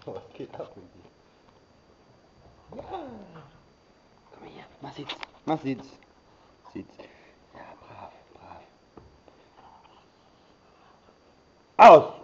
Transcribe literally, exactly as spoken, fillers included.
Was geht ab mit dir? Ja. Komm her, mach Sitz. Mach Sitz. Sitz. Ja, brav, brav. Aus!